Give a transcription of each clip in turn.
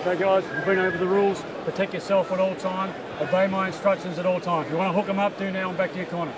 So guys, we've been over the rules. Protect yourself at all time. Obey my instructions at all times. If you want to hook them up, do now and back to your corner.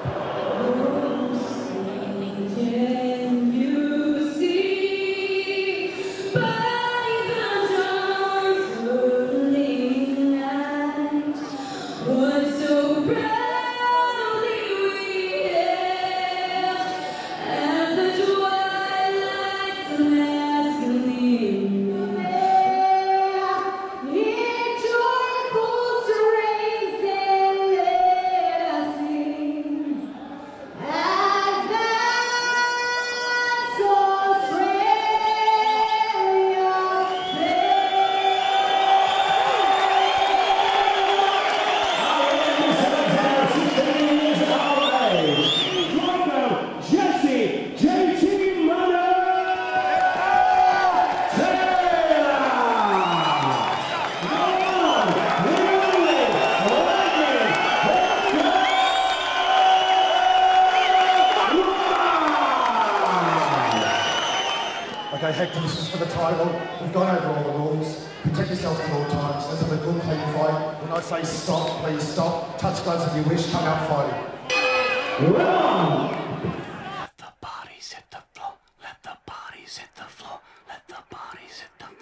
Okay, Hector, this is for the title. We've gone over all the rules. Protect yourself at all times. Let's have a good, clean fight. When I say stop, please stop. Touch gloves if you wish. Come out fighting. Run! Let the bodies hit the floor. Let the bodies hit the floor. Let the bodies hit the floor.